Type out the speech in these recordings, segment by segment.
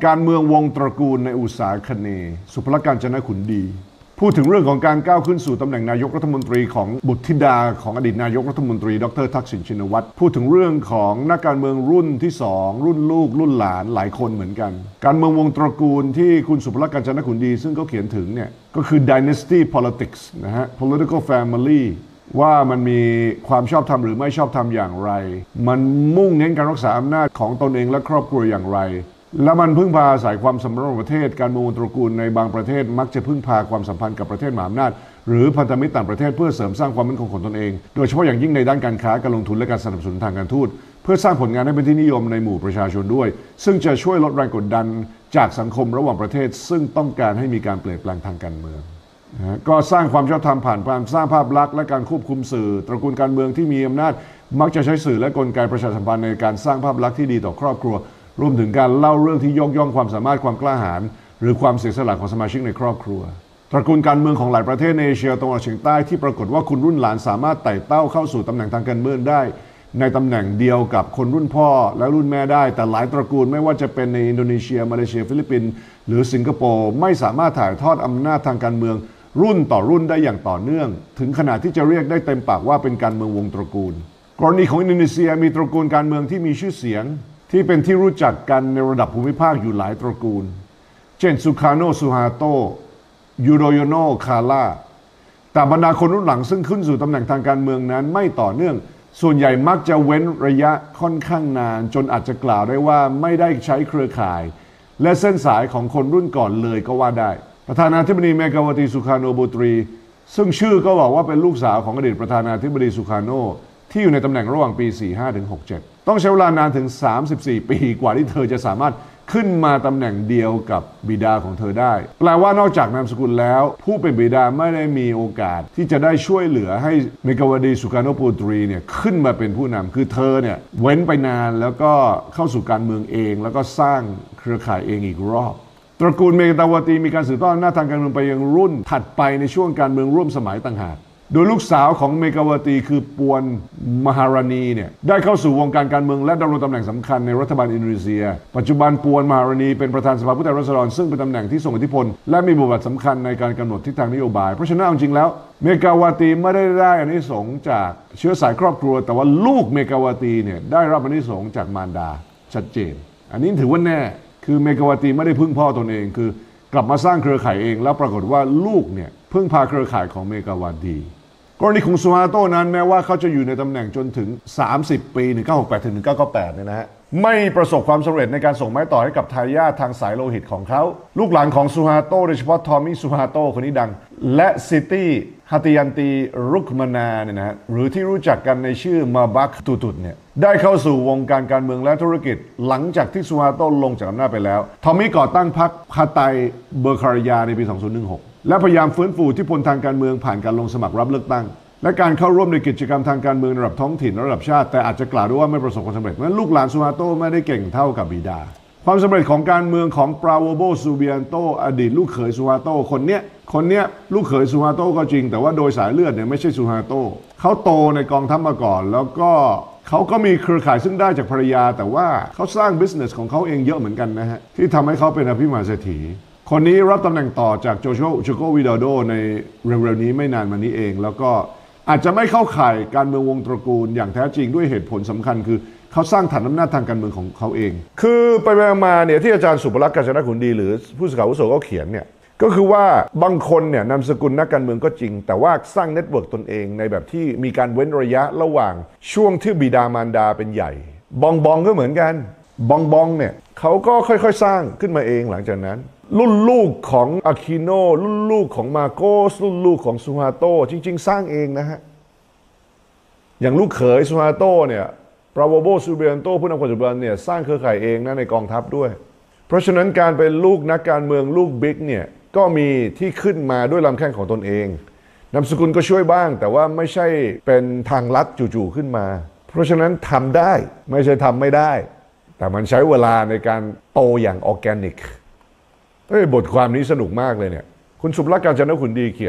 การเมืองวงตระกูลในอุตสาคเนย์สุภลักษณ์กาญจนขุนดีพูดถึงเรื่องของการก้าวขึ้นสู่ตำแหน่งนายกรัฐมนตรีของบุตรธิดาของอดีตนายกรัฐมนตรีดร.ทักษิณชินวัตรพูดถึงเรื่องของนักการเมืองรุ่นที่2รุ่นลูกรุ่นหลานหลายคนเหมือนกันการเมืองวงตระกูลที่คุณสุภลักษณ์กาญจนขุนดีซึ่งเขาเขียนถึงเนี่ยก็คือ dynasty politics นะฮะ political family ว่ามันมีความชอบธรรมหรือไม่ชอบธรรมอย่างไรมันมุ่งเน้นการรักษาอำนาจของตนเองและครอบครัวอย่างไรและมันพึ่งพาอาศัยความสัมพันธ์ของประเทศการเมืองวงตระกูลในบางประเทศมักจะพึ่งพาความสัมพันธ์กับประเทศมหาอำนาจหรือพันธมิตรต่างประเทศเพื่อเสริมสร้างความมั่นคงของตนเองโดยเฉพาะอย่างยิ่งในด้านการค้าการลงทุนและการสนับสนุนทางการทูตเพื่อสร้างผลงานให้เป็นที่นิยมในหมู่ประชาชนด้วยซึ่งจะช่วยลดแรงกดดันจากสังคมระหว่างประเทศซึ่งต้องการให้มีการเปลี่ยนแปลงทางการเมืองก็สร้างความชอบธรรมผ่านการสร้างภาพลักษณ์และการควบคุมสื่อตระกูลการเมืองที่มีอำนาจมักจะใช้สื่อและกลไกประชาสัมพันธ์ในการสร้างภาพลักษณ์ที่ดีต่อครอบครัวรวมถึงการเล่าเรื่องที่ยกย่องความสามารถความกล้าหาญหรือความเสียสละของสมาชิกในครอบครัวตระกูลการเมืองของหลายประเทศในเอเชียตะวันออกเฉียงใต้ที่ปรากฏว่าคุณรุ่นหลานสามารถไต่เต้าเข้าสู่ตำแหน่งทางการเมืองได้ในตำแหน่งเดียวกับคนรุ่นพ่อและรุ่นแม่ได้แต่หลายตระกูลไม่ว่าจะเป็นในอินโดนีเซียมาเลเซียฟิลิปปินส์หรือสิงคโปร์ไม่สามารถถ่ายทอดอำนาจทางการเมืองรุ่นต่อรุ่นได้อย่างต่อเนื่องถึงขนาดที่จะเรียกได้เต็มปากว่าเป็นการเมืองวงตระกูลกรณีของอินโดนีเซียมีตระกูลการเมืองที่มีชื่อเสียงที่เป็นที่รู้จักกันในระดับภูมิภาคอยู่หลายตระกูลเช่นสุคาโนซูฮาโตยูโรโยโนคาร่าแต่บรรดาคนรุ่นหลังซึ่งขึ้นสู่ตำแหน่งทางการเมืองนั้นไม่ต่อเนื่องส่วนใหญ่มักจะเว้นระยะค่อนข้างนานจนอาจจะกล่าวได้ว่าไม่ได้ใช้เครือข่ายและเส้นสายของคนรุ่นก่อนเลยก็ว่าได้ประธานาธิบดีเมกาวตีสุคาโนบุตรีซึ่งชื่อก็บอกว่าเป็นลูกสาวของอดีตประธานาธิบดีสุคาโนที่อยู่ในตำแหน่งระหว่างปี 45 ถึง 67 ต้องใช้เวลานานถึง 34 ปีกว่าที่เธอจะสามารถขึ้นมาตำแหน่งเดียวกับบิดาของเธอได้แปลว่านอกจากนามสกุลแล้วผู้เป็นบิดาไม่ได้มีโอกาสที่จะได้ช่วยเหลือให้เมกาวดีสุคาโนบุตรีเนี่ยขึ้นมาเป็นผู้นำคือเธอเนี่ยเว้นไปนานแล้วก็เข้าสู่การเมืองเองแล้วก็สร้างเครือข่ายเองอีกรอบตระกูลเมกาวตีมีการสืบทอดอำนาจทางการเมืองไปยังรุ่นถัดไปในช่วงการเมืองร่วมสมัยต่างหากโดยลูกสาวของเมกาวตีคือปวนมหาราณีเนี่ยได้เข้าสู่วงการการเมืองและดำรงตำแหน่งสำคัญในรัฐบาลอินโดนีเซียปัจจุบันปวนมหาราณีเป็นประธานสภาผู้แทนราษฎรซึ่งเป็นตำแหน่งที่ทรงอิทธิพลและมีบทบาทสำคัญในการกำหนดทิศทางนโยบายเพราะฉะนั้นจริงแล้วเมกาวตีไม่ได้อานิสงส์จากเชื้อสายครอบครัวแต่ว่าลูกเมกาวตีเนี่ยได้รับอานิสงส์จากมารดาชัดเจนอันนี้ถือว่าแน่คือเมกาวตีไม่ได้พึ่งพ่อตนเองคือกลับมาสร้างเครือข่ายเองแล้วปรากฏว่าลูกเนี่ยพึ่งพาเครือข่ายของเมกาวตีกรณีของซูฮาโตนั้นแม้ว่าเขาจะอยู่ในตำแหน่งจนถึง30 ปี1968 ถึง 1998เนี่ยนะฮะไม่ประสบความสำเร็จในการส่งไม้ต่อให้กับทายาททางสายโลหิตของเขาลูกหลานของซูฮาโตโดยเฉพาะทอมมี่ซูฮาโตคนนี้ดังและซิตี้ฮัตยันตีรุกมานาเนี่ยนะฮะหรือที่รู้จักกันในชื่อมาบักตุตเนี่ยได้เข้าสู่วงการการเมืองและธุรกิจหลังจากที่ซูฮาโตลงจากอำนาจไปแล้วทอมมี่ก่อตั้งพรรคฮาไตเบอร์คารยาในปี 2016และพยายามฟื้นฟูอิทธิพลทางการเมืองผ่านการลงสมัครรับเลือกตั้งและการเข้าร่วมในกิจกรรมทางการเมืองระดับท้องถิ่นระดับชาติแต่อาจจะกล่าวได้ว่าไม่ประสบความสำเร็จเพราะฉะนั้นลูกหลานซูฮาโตไม่ได้เก่งเท่ากับบิดาความสำเร็จของการเมืองของปราโวโบซูเบียนโตอดีตลูกเขยซูฮาโตคนเนี้ยลูกเขยซูฮาโตก็จริงแต่ว่าโดยสายเลือดเนี่ยไม่ใช่ซูฮาโตเขาโตในกองทัพมาก่อนแล้วก็เขาก็มีเครือข่ายซึ่งได้จากภรรยาแต่ว่าเขาสร้างบิสเนสของเขาเองเยอะเหมือนกันนะฮะที่ทำให้เขาเป็นอภิมหาเศรษฐีคนนี้รับตำแหน่งต่อจากโจโกวิดาโดในเร็วๆนี้ไม่นานมานี้เองแล้วก็อาจจะไม่เข้าข่ายการเมืองวงตระกูลอย่างแท้จริงด้วยเหตุผลสำคัญคือเขาสร้างฐานอำนาจทางการเมืองของเขาเองคือไปมาเนี่ยที่อาจารย์สุภลักษณ์กาญจนขุนดีหรือผู้สื่อข่าวอาวุโสก็เขียนเนี่ยก็คือว่าบางคนเนี่ยนามสกุลนักการเมืองก็จริงแต่ว่าสร้างเน็ตเวิร์กตนเองในแบบที่มีการเว้นระยะระหว่างช่วงที่บิดามารดาเป็นใหญ่บองก็เหมือนกันบองเนี่ยเขาก็ค่อยๆสร้างขึ้นมาเองหลังจากนั้นรุ่นลูกของอาคิโนรุ่นลูกของมาโกสรุ่นลูกของซูฮาโตจริงๆสร้างเองนะฮะอย่างลูกเขยซูฮาโตเนี่ยปราโวโบซูเบียนโตผู้นำปัจจุบันเนี่ยสร้างเครือข่ายเองนะในกองทัพด้วยเพราะฉะนั้นการเป็นลูกนักการเมืองลูกบิ๊กเนี่ยก็มีที่ขึ้นมาด้วยลำแข้งของตนเองนามสกุลก็ช่วยบ้างแต่ว่าไม่ใช่เป็นทางลัดจู่ๆขึ้นมาเพราะฉะนั้นทำได้ไม่ใช่ทำไม่ได้แต่มันใช้เวลาในการโตอย่างออร์แกนิกบทความนี้สนุกมากเลยเนี่ยคุณสุภลักษณ์กาญจนขุนดีเขียน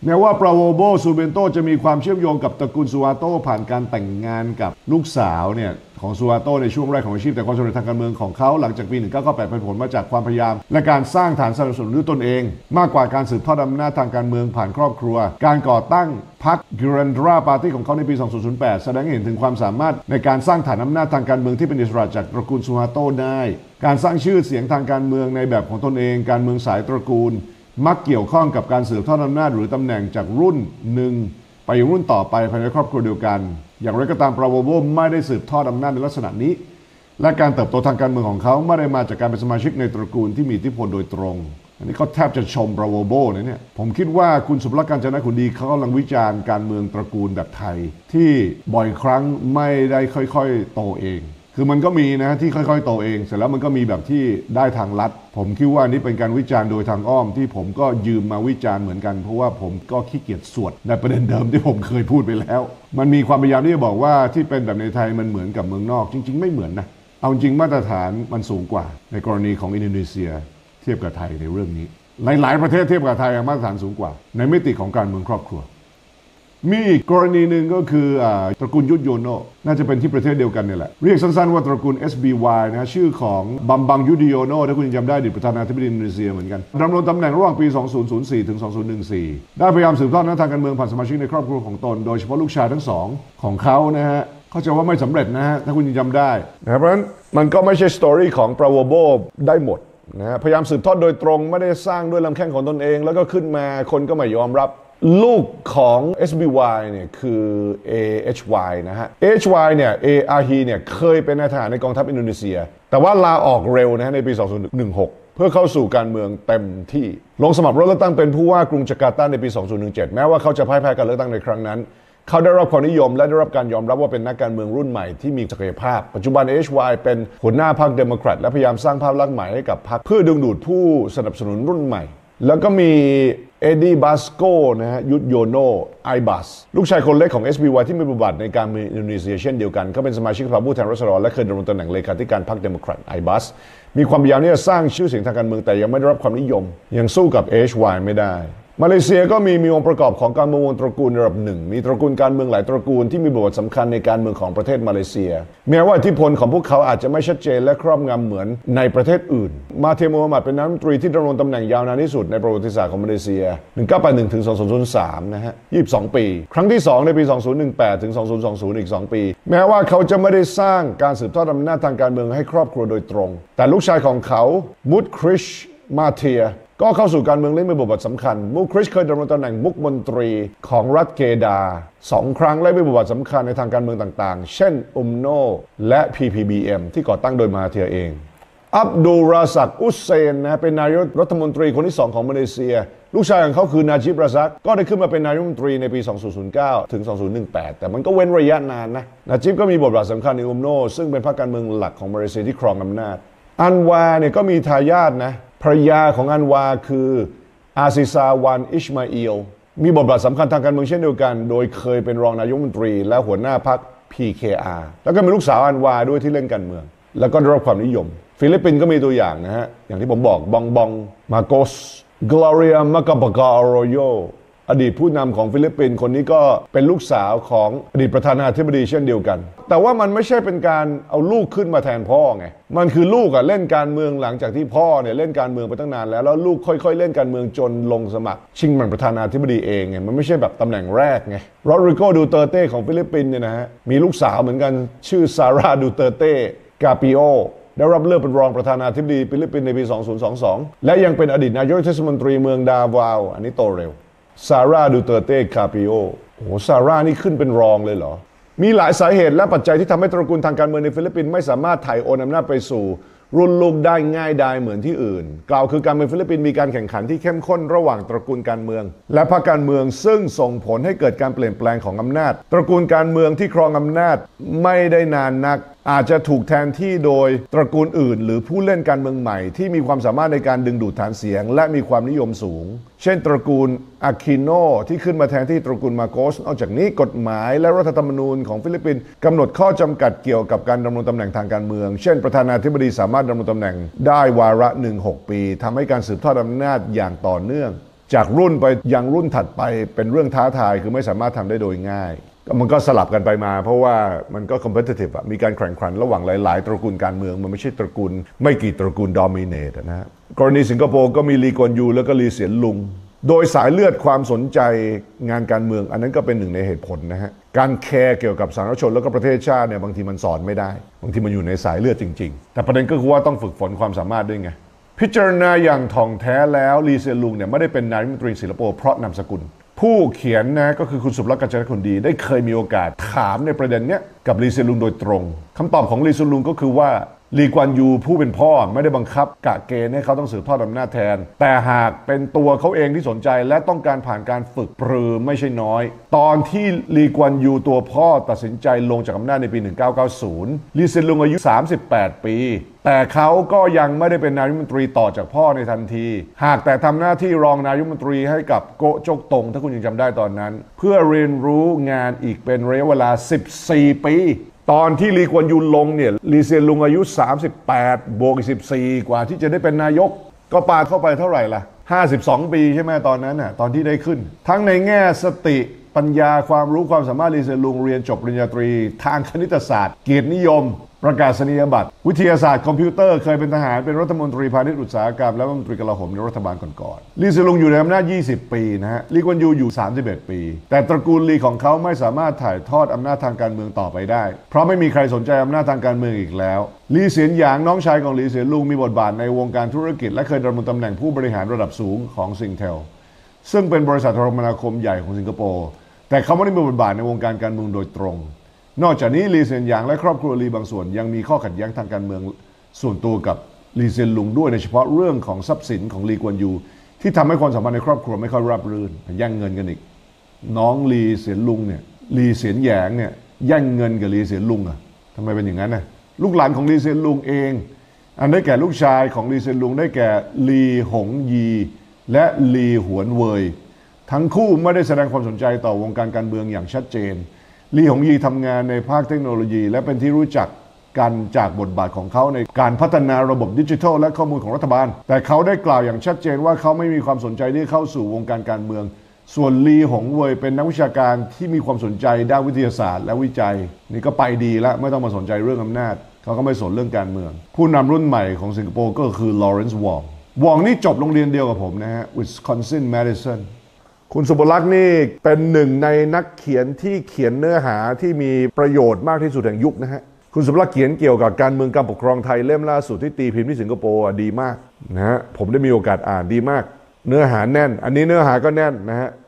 แม้ว่าปราโวโบซูเบนโตจะมีความเชื่อมโยงกับตระกูลซูอาโตผ่านการแต่งงานกับลูกสาวเนี่ยของซูอาโตในช่วงแรกของอาชีพแต่ความสำเร็จทางการเมืองของเขาหลังจากปี 1998 เป็นผลมาจากความพยายามและการสร้างฐานสนับสนุนด้วยตนเองมากกว่าการสืบทอดอำนาจทางการเมืองผ่านครอบครัวการก่อตั้งพรรคกิรันดราปาร์ตี้ของเขาในปี 2008 แสดงให้เห็นถึงความสามารถในการสร้างฐานอำนาจทางการเมืองที่เป็นอิสระจากตระกูลซูอาโตได้การสร้างชื่อเสียงทางการเมืองในแบบของตนเองการเมืองสายตระกูลมักเกี่ยวข้องกับการสืบทอดอำนาจหรือตำแหน่งจากรุ่นหนึ่งไปรุ่นต่อไปภายในครอบครัวเดียวกันอย่างไรก็ตามปราโวโบไม่ได้สืบทอดอำนาจในลักษณะนี้และการเติบโตทางการเมืองของเขาไม่ได้มาจากการเป็นสมาชิกในตระกูลที่มีอิทธิพลโดยตรงอันนี้เขาแทบจะชมปราโวโบนะเนี่ยผมคิดว่าคุณสุภลักษณ์ กาญจนขุนดีเขากำลังวิจารณ์การเมืองตระกูลแบบไทยที่บ่อยครั้งไม่ได้ค่อยๆโตเองคือมันก็มีนะที่ค่อยๆโตเองเสร็จแล้วมันก็มีแบบที่ได้ทางลัดผมคิดว่านี่เป็นการวิจารณ์โดยทางอ้อมที่ผมก็ยืมมาวิจารณ์เหมือนกันเพราะว่าผมก็ขี้เกียจสวดในประเด็นเดิมที่ผมเคยพูดไปแล้วมันมีความพยายามที่จะบอกว่าที่เป็นแบบในไทยมันเหมือนกับเมืองนอกจริงๆไม่เหมือนนะเอาจริงมาตรฐานมันสูงกว่าในกรณีของอินโดนีเซียเทียบกับไทยในเรื่องนี้หลายๆประเทศเทียบกับไทยมาตรฐานสูงกว่าในมิติของการเมืองครอบครัวมีอีกกรณีหนึ่งก็คือตระกูลยุทธโยโนน่าจะเป็นที่ประเทศเดียวกันนี่แหละเรียกสั้นๆว่าตระกูล SBY นะชื่อของบัมบังยุทธโยโนถ้าคุณจำได้อดีตประธานาธิบดีอินโดนีเซียเหมือนกันดำรงตำแหน่งระหว่างปี 2004 ถึง 2014 ได้พยายามสืบทอดอำนาจทางการเมืองผ่านสมาชิกในครอบครัวของตนโดยเฉพาะลูกชายทั้งสองของเขานะฮะเขาจะว่าไม่สำเร็จนะฮะถ้าคุณจำได้นะครับเพราะฉะนั้นมันก็ไม่ใช่สตอรี่ของปราโวโบได้หมดนะพยายามสืบทอดโดยตรงไม่ได้สร้างด้วยลำแข้งของตนเองแล้วก็ขึ้นมาคนก็ไม่ยอมรับลูกของ SBY เนี่ยคือ AHY นะฮะ AHY เนี่ย ARH เนี่ยเคยเป็นนายทหารในกองทัพอินโดนีเซียแต่ว่าลาออกเร็วนะฮะในปี 2016 เพื่อเข้าสู่การเมืองเต็มที่ลงสมัครรับเลือกตั้งเป็นผู้ว่ากรุงจาการ์ตาในปี 2017 แม้ว่าเขาจะพ่ายแพ้การเลือกตั้งในครั้งนั้นเขาได้รับความนิยมและได้รับการยอมรับว่าเป็นนักการเมืองรุ่นใหม่ที่มีศักยภาพปัจจุบัน AHY เป็นหัวหน้าพรรคเดโมแครตและพยายามสร้างภาพลักษณ์ใหม่ให้กับพรรคเพื่อดึงดูดผู้สนับสนุนรุ่นใหม่แล้วก็มีเอ็ดดี้บาสโกนะฮะยุทธโยโนไอบัสลูกชายคนเล็กของ SBY ที่มีบทบาทในการเมืองอินโดนีเซียเช่นเดียวกันเขาเป็นสมาชิกสภาผู้แทนราษฎรและเคยดำรงตำแหน่งเลขาธิการพรรคเดโมแครตไอบัสมีความพยายามที่จะสร้างชื่อเสียงทางการเมืองแต่ยังไม่ได้รับความนิยมยังสู้กับ AHY ไม่ได้มาเลเซียก็มีองค์ประกอบของการเมืองวงตระกูลระดับหนึ่งมีตระกูลการเมืองหลายตระกูลที่มีบทบาทสำคัญในการเมืองของประเทศมาเลเซียแม้ว่าอิทธิพลของพวกเขาอาจจะไม่ชัดเจนและครอบงำเหมือนในประเทศอื่นมาเทมูฮัมหมัดเป็นนายกรัฐมนตรีที่ดำรงตำแหน่งยาวนานที่สุดในประวัติศาสตร์ของมาเลเซีย 1981 ถึง 2003 นะฮะ 22 ปีครั้งที่ 2 ในปี 2018 ถึง 2020 อีก 2 ปีแม้ว่าเขาจะไม่ได้สร้างการสืบทอดอำนาจทางการเมืองให้ครอบครัวโดยตรงแต่ลูกชายของเขามุดคริชมาเทียก็เข้าสู่การเมืองเล่นเป็นบทบาทสำคัญมูคริชเคยดำรงตำแหน่งมุขมนตรีของรัฐเกดา2 ครั้งและมีบทบาทสำคัญในทางการเมืองต่างๆเช่นโนและ PPBM ที่ก่อตั้งโดยมาเทียเองอับดุลราซักอุสเซนนะเป็นนายกรัฐมนตรีคนที่2ของมาเลเซียลูกชายของเขาคือนาจิบราซักก็ได้ขึ้นมาเป็นนายกรัฐมนตรีในปี 2009 ถึง 2018 แต่มันก็เว้นระยะนานนะนาจิบก็มีบทบาทสำคัญในโนซึ่งเป็นพรรคการเมืองหลักของมาเลเซียที่ครองอำนาจอันวาเนี่ยก็มีทายาทนะภรรยาของอันวาคืออาซิซาวันอิชมาอิลมีบทบาทสำคัญทางการเมืองเช่นเดียวกันโดยเคยเป็นรองนายกรัฐมนตรีและหัวหน้าพรรค PKR แล้วก็มีลูกสาวอันวาด้วยที่เล่นการเมืองแล้วก็ได้รับความนิยมฟิลิปปินส์ก็มีตัวอย่างนะฮะอย่างที่ผมบอกบองมาโกสกลอเรียมากาปากาอโรโยอดีตผู้นำของฟิลิปปินส์คนนี้ก็เป็นลูกสาวของอดีตประธานาธิบดีเช่นเดียวกันแต่ว่ามันไม่ใช่เป็นการเอาลูกขึ้นมาแทนพ่อไงมันคือลูกเล่นการเมืองหลังจากที่พ่อเนี่ยเล่นการเมืองไปตั้งนานแล้วลูกค่อยๆเล่นการเมืองจนลงสมัครชิงเป็นประธานาธิบดีเองไงมันไม่ใช่แบบตำแหน่งแรกไงโรดริโกดูเตอร์เต้ของฟิลิปปินส์เนี่ยนะฮะมีลูกสาวเหมือนกันชื่อซาร่าดูเตอร์เต้กาปิโอได้รับเลือกเป็นรองประธานาธิบดีฟิลิปปินส์ในปี 2022 และยังเป็นอดีตนายกเทศมนตรีเมืองดาวาวอันนี้โตเร็วซาร่าดูเตอร์เต้คาปิโอโอ้โหซาร่านี่ขึ้นเป็นรองเลยเหรอมีหลายสาเหตุและปัจจัยที่ทำให้ตระกูลทางการเมืองในฟิลิปปินส์ไม่สามารถถ่ายโอนอำนาจไปสู่รุ่นลูกได้ง่ายดายเหมือนที่อื่นกล่าวคือการเมืองฟิลิปปินส์มีการแข่งขันที่เข้มข้นระหว่างตระกูลการเมืองและพรรคการเมืองซึ่งส่งผลให้เกิดการเปลี่ยนแปลงของอำนาจตระกูลการเมืองที่ครองอำนาจไม่ได้นานนักอาจจะถูกแทนที่โดยตระกูลอื่นหรือผู้เล่นการเมืองใหม่ที่มีความสามารถในการดึงดูดฐานเสียงและมีความนิยมสูงเช่นตระกูลอาคิโนที่ขึ้นมาแทนที่ตระกูลมาโกสนอกจากนี้กฎหมายและรัฐธรรมนูญของฟิลิปปินส์กำหนดข้อจำกัดเกี่ยวกับการดำรงตำแหน่งทางการเมืองเช่นประธานาธิบดีสามารถดำรงตำแหน่งได้วาระ 6 ปีทำให้การสืบทอดอำนาจอย่างต่อเนื่องจากรุ่นไปยังรุ่นถัดไปเป็นเรื่องท้าทายคือไม่สามารถทำได้โดยง่ายมันก็สลับกันไปมาเพราะว่ามันก็ competitive มีการแข่งขันระหว่างหลายๆตระกูลการเมืองมันไม่ใช่ตระกูลไม่กี่ตระกูล dominate นะฮะกรณีสิงคโปร์ก็มีลีกวนยูแล้วก็ลีเสียนลุงโดยสายเลือดความสนใจงานการเมืองอันนั้นก็เป็นหนึ่งในเหตุผลนะฮะการแคร์เกี่ยวกับสาธารณชนแล้วก็ประเทศชาติเนี่ยบางทีมันสอนไม่ได้บางทีมันอยู่ในสายเลือดจริงๆแต่ประเด็นก็คือว่าต้องฝึกฝนความสามารถด้วยไงพิจารณาอย่างถ่องแท้แล้วลีเซียนลุงเนี่ยไม่ได้เป็นนายกรัฐมนตรีสิงคโปร์เพราะนามสกุลผู้เขียนนะก็คือคุณสุภลักษณ์กัญจนคุณดีได้เคยมีโอกาสถามในประเด็นเนี้ยกับลีเซียนลุงโดยตรงคำตอบของลีเซียนลุงก็คือว่าลีกวนยูผู้เป็นพ่อไม่ได้บังคับกะเกณฑ์ให้เขาต้องสืบทอดอำนาจแทนแต่หากเป็นตัวเขาเองที่สนใจและต้องการผ่านการฝึกปรือไม่ใช่น้อยตอนที่ลีกวนยูตัวพ่อตัดสินใจลงจากอำนาจในปี 1990 ลีเซียนลุงอายุ 38 ปีแต่เขาก็ยังไม่ได้เป็นนายกรัฐมนตรีต่อจากพ่อในทันทีหากแต่ทำหน้าที่รองนายกรัฐมนตรีให้กับโกจกตงถ้าคุณยังจำได้ตอนนั้นเพื่อเรียนรู้งานอีกเป็นระยะเวลา 14 ปีตอนที่ลีกวนยูลงเนี่ยลีเซียนลุงอายุ 38 บวกอีก 14 กว่าที่จะได้เป็นนายกก็ปาเข้าไปเท่าไหร่ล่ะ 52 ปีใช่ไหมตอนนั้นน่ะตอนที่ได้ขึ้นทั้งในแง่สติปัญญาความรู้ความสามารถลีเซียนลุงเรียนจบปริญญาตรีทางคณิตศาสตร์เกียรตินิยมประกาศนียบัตรวิทยาศาสตร์คอมพิวเตอร์เคยเป็นทหารเป็นรัฐมนตรีพาณิชย์อุตสาหกรรมและรัฐมนตรีกลาโหมในรัฐบาลก่อนๆลีเซียนลุงอยู่ในอำนาจ 20 ปีนะฮะลีกวนยูอยู่ 31 ปีแต่ตระกูลลีของเขาไม่สามารถถ่ายทอดอำนาจทางการเมืองต่อไปได้เพราะไม่มีใครสนใจอำนาจทางการเมืองอีกแล้วลีเซียนหยางน้องชายของลีเซียนลุงมีบทบาทในวงการธุรกิจและเคยดำรงตำแหน่งผู้บริหารระดับสูงของซิงเทลซึ่งเป็นบริษัทโทรคมนาคมใหญ่ของสิงคโปร์แต่เขาไม่ได้มีบทบาทในวงการการเมืองโดยตรงนอกจากนี้ลีเซียนหยางและครอบครัวลีบางส่วนยังมีข้อขัดแย้งทางการเมืองส่วนตัวกับลีเซียนลุงด้วยในเฉพาะเรื่องของทรัพย์สินของลีกวนยูที่ทำให้ความสัมพันธ์ในครอบครัวไม่ค่อยราบรื่นแย่งเงินกันอีกน้องลีเซียนลุงเนี่ยลีเซียนหยางเนี่ยแย่งเงินกับลีเซียนลุงอ่ะทำไมเป็นอย่างนั้นนะลูกหลานของลีเซียนลุงเองอันได้แก่ลูกชายของลีเซียนลุงได้แก่ลีหงยีและลีหวนเวยทั้งคู่ไม่ได้แสดงความสนใจต่อวงการการเมืองอย่างชัดเจนลีหงยีทำงานในภาคเทคโนโลยีและเป็นที่รู้จักกันจากบทบาทของเขาในการพัฒนาระบบดิจิทัลและข้อมูลของรัฐบาลแต่เขาได้กล่าวอย่างชัดเจนว่าเขาไม่มีความสนใจที่เข้าสู่วงการการเมืองส่วนลีหงเวยเป็นนักวิชาการที่มีความสนใจด้านวิทยาศาสตร์และวิจัยนี่ก็ไปดีแล้วไม่ต้องมาสนใจเรื่องอำนาจเขาก็ไม่สนเรื่องการเมืองผู้นำรุ่นใหม่ของสิงคโปร์ก็คือลอเรนซ์วองนี่จบโรงเรียนเดียวกับผมนะฮะ Wisconsin Madisonคุณสุภลักษณ์นี่เป็นหนึ่งในนักเขียนที่เขียนเนื้อหาที่มีประโยชน์มากที่สุดแห่งยุคนะฮะคุณสุภลักษณ์เขียนเกี่ยวกับการเมืองการปกครองไทยเล่มล่าสุดที่ตีพิมพ์ที่สิงคโปร์ดีมากนะฮะผมได้มีโอกาสอ่านดีมากเนื้อหาแน่นอันนี้เนื้อหาก็แน่นนะฮะ